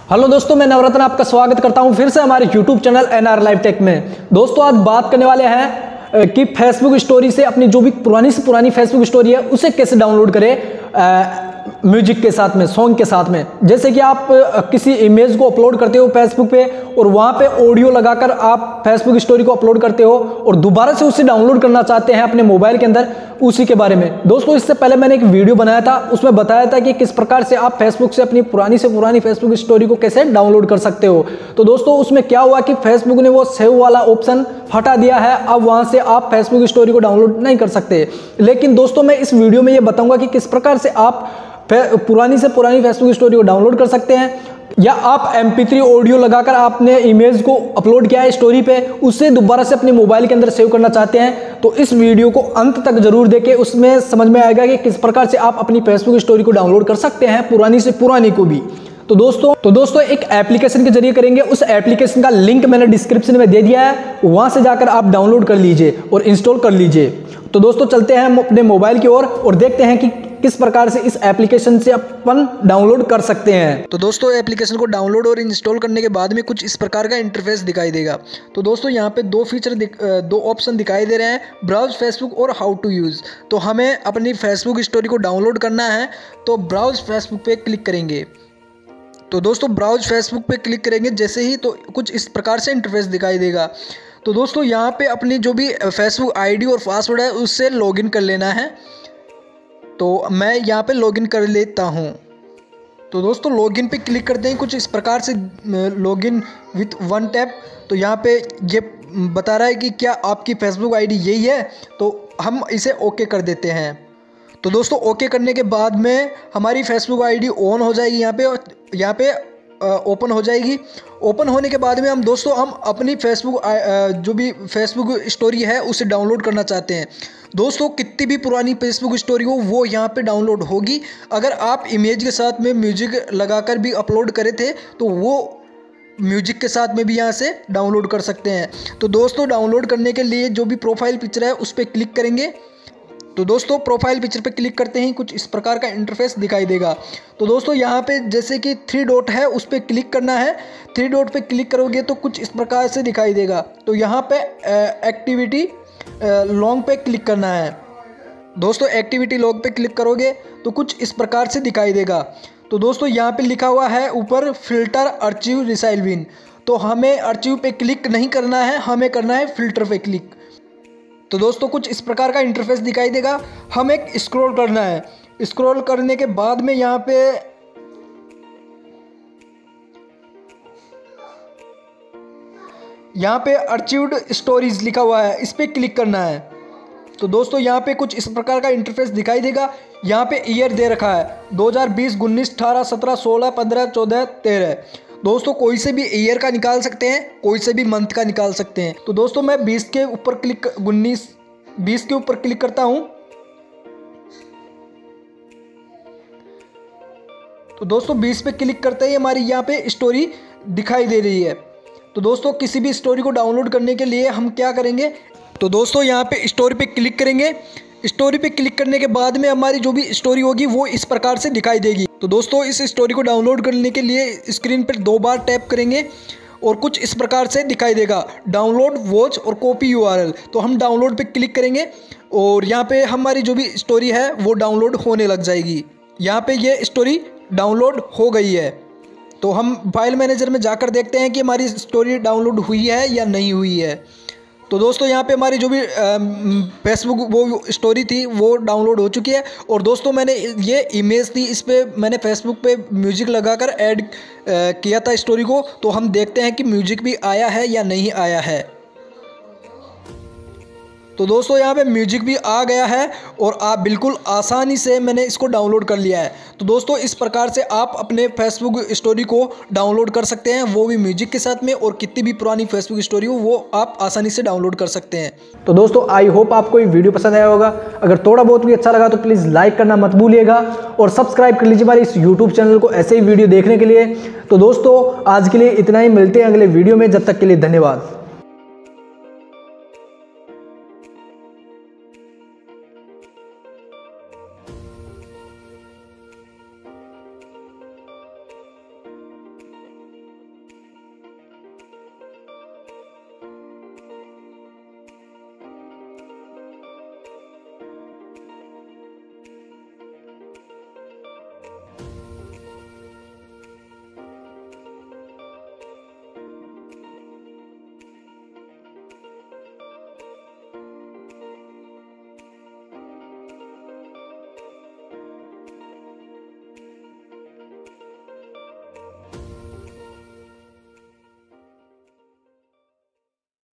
Hello दोस्तों, मैं नवरत्न आपका स्वागत करता हूं फिर से हमारे YouTube channel NR live tech में। दोस्तों आज बात करने वाले हैं कि फेसबुक स्टोरी से अपनी जो भी पुरानी से पुरानी फेसबुक स्टोरी है उसे कैसे डाउनलोड करें म्यूजिक के साथ में, सॉन्ग के साथ में। जैसे कि आप किसी इमेज को अपलोड करते हो फेसबुक पे और वहाँ पे ऑडियो लगाकर आप फेसबुक स्टोरी को अपलोड करते हो और दोबारा से उसे डाउनलोड करना चाहते हैं अपने मोबाइल के अंदर, उसी के बारे में। दोस्तों इससे पहले मैंने एक वीडियो बनाया था, उसमें बताया था कि किस प्रकार से आप फेसबुक से अपनी पुरानी से पुरानी फेसबुक स्टोरी को कैसे डाउनलोड कर सकते हो। तो दोस्तों उसमें क्या हुआ कि फेसबुक ने वो सेव वाला ऑप्शन हटा दिया है। अब वहाँ से आप फेसबुक स्टोरी को डाउनलोड नहीं कर सकते। लेकिन दोस्तों मैं इस वीडियो में ये बताऊंगा कि किस प्रकार से आप पुरानी से पुरानी फेसबुक स्टोरी को डाउनलोड कर सकते हैं, या आप MP3 ऑडियो लगाकर आपने इमेज को अपलोड किया है स्टोरी पे, उसे दोबारा से अपने मोबाइल के अंदर सेव करना चाहते हैं। तो इस वीडियो को अंत तक जरूर देखें, उसमें समझ में आएगा कि किस प्रकार से आप अपनी फेसबुक स्टोरी को डाउनलोड कर सकते हैं, पुरानी से पुरानी को भी। तो दोस्तों एक एप्लीकेशन के जरिए करेंगे। उस एप्लीकेशन का लिंक मैंने डिस्क्रिप्शन में दे दिया है, वहां से जाकर आप डाउनलोड कर लीजिए और इंस्टॉल कर लीजिए। तो दोस्तों चलते हैं हम अपने मोबाइल की ओर और देखते हैं कि किस प्रकार से इस एप्लीकेशन से अपन डाउनलोड कर सकते हैं। तो दोस्तों एप्लीकेशन को डाउनलोड और इंस्टॉल करने के बाद में कुछ इस प्रकार का इंटरफेस दिखाई देगा। तो दोस्तों यहाँ पे दो ऑप्शन दिखाई दे रहे हैं, ब्राउज फेसबुक और हाउ टू यूज़। तो हमें अपनी फेसबुक स्टोरी को डाउनलोड करना है, तो ब्राउज फेसबुक पे क्लिक करेंगे। तो दोस्तों ब्राउज फेसबुक पे क्लिक करेंगे जैसे ही, तो कुछ इस प्रकार से इंटरफेस दिखाई देगा। तो दोस्तों यहाँ पे अपनी जो भी फेसबुक ID और पासवर्ड है उससे लॉगिन कर लेना है। तो मैं यहाँ पे लॉगिन कर लेता हूँ। तो दोस्तों लॉगिन पे क्लिक करते हैं, कुछ इस प्रकार से लॉगिन विथ वन टैप। तो यहाँ पे ये बता रहा है कि क्या आपकी फेसबुक ID यही है, तो हम इसे ओके कर देते हैं। तो दोस्तों ओके करने के बाद में हमारी फेसबुक ID ऑन हो जाएगी, यहाँ पे ओपन हो जाएगी। ओपन होने के बाद में हम अपनी फेसबुक जो भी फेसबुक स्टोरी है उसे डाउनलोड करना चाहते हैं। दोस्तों कितनी भी पुरानी फेसबुक स्टोरी हो वो यहाँ पे डाउनलोड होगी। अगर आप इमेज के साथ में म्यूजिक लगाकर भी अपलोड करे थे तो वो म्यूजिक के साथ में भी यहाँ से डाउनलोड कर सकते हैं। तो दोस्तों डाउनलोड करने के लिए जो भी प्रोफाइल पिक्चर है उस पर क्लिक करेंगे। तो दोस्तों प्रोफाइल पिक्चर पे क्लिक करते ही कुछ इस प्रकार का इंटरफेस दिखाई देगा। तो दोस्तों यहाँ पे जैसे कि 3 डॉट है उस पर क्लिक करना है। 3 डॉट पे क्लिक करोगे तो कुछ इस प्रकार से दिखाई देगा। तो यहाँ पे एक्टिविटी लॉन्ग पे क्लिक करना है। दोस्तों एक्टिविटी लॉन्ग पे क्लिक करोगे तो कुछ इस प्रकार से दिखाई देगा। तो दोस्तों यहाँ पे लिखा हुआ है ऊपर फिल्टर अर्चिव रिसाइलविन। तो हमें अर्चिव पे क्लिक नहीं करना है, हमें करना है फिल्टर पे क्लिक। तो दोस्तों कुछ इस प्रकार का इंटरफेस दिखाई देगा। हमें स्क्रॉल करना है। स्क्रॉल करने के बाद में यहाँ पे अर्चिव्ड स्टोरीज लिखा हुआ है, इस पर क्लिक करना है। तो दोस्तों यहाँ पे कुछ इस प्रकार का इंटरफेस दिखाई देगा। यहाँ पे ईयर दे रखा है 2020, 19, 18, 17, 16, 15, 14, 13। दोस्तों कोई से भी ईयर का निकाल सकते हैं, कोई से भी मंथ का निकाल सकते हैं। तो दोस्तों मैं 20 के ऊपर क्लिक करता हूं। तो दोस्तों 20 पे क्लिक करते ही हमारी यहाँ पे स्टोरी दिखाई दे रही है। तो दोस्तों किसी भी स्टोरी को डाउनलोड करने के लिए हम क्या करेंगे, तो दोस्तों यहाँ पे स्टोरी पे क्लिक करेंगे। स्टोरी पे क्लिक करने के बाद में हमारी जो भी स्टोरी होगी वो इस प्रकार से दिखाई देगी। तो दोस्तों इस स्टोरी को डाउनलोड करने के लिए स्क्रीन पर 2 बार टैप करेंगे और कुछ इस प्रकार से दिखाई देगा डाउनलोड, वॉच और कॉपी URL। तो हम डाउनलोड पे क्लिक करेंगे और यहाँ पे हमारी जो भी स्टोरी है वो डाउनलोड होने लग जाएगी। यहाँ पे ये स्टोरी डाउनलोड हो गई है। तो हम फाइल मैनेजर में जाकर देखते हैं कि हमारी स्टोरी डाउनलोड हुई है या नहीं हुई है। तो दोस्तों यहाँ पे हमारी जो भी फेसबुक वो स्टोरी थी वो डाउनलोड हो चुकी है। और दोस्तों मैंने ये इमेज थी, इस पे मैंने फेसबुक पे म्यूजिक लगाकर ऐड किया था स्टोरी को। तो हम देखते हैं कि म्यूजिक भी आया है या नहीं आया है। तो दोस्तों यहाँ पे म्यूजिक भी आ गया है और आप बिल्कुल आसानी से मैंने इसको डाउनलोड कर लिया है। तो दोस्तों इस प्रकार से आप अपने फेसबुक स्टोरी को डाउनलोड कर सकते हैं, वो भी म्यूजिक के साथ में। और कितनी भी पुरानी फेसबुक स्टोरी हो वो आप आसानी से डाउनलोड कर सकते हैं। तो दोस्तों आई होप आपको ये वीडियो पसंद आया होगा। अगर थोड़ा बहुत भी अच्छा लगा तो प्लीज़ लाइक करना मत भूलिएगा और सब्सक्राइब कर लीजिए हमारे इस YouTube चैनल को ऐसे ही वीडियो देखने के लिए। तो दोस्तों आज के लिए इतना ही, मिलते हैं अगले वीडियो में। जब तक के लिए धन्यवाद।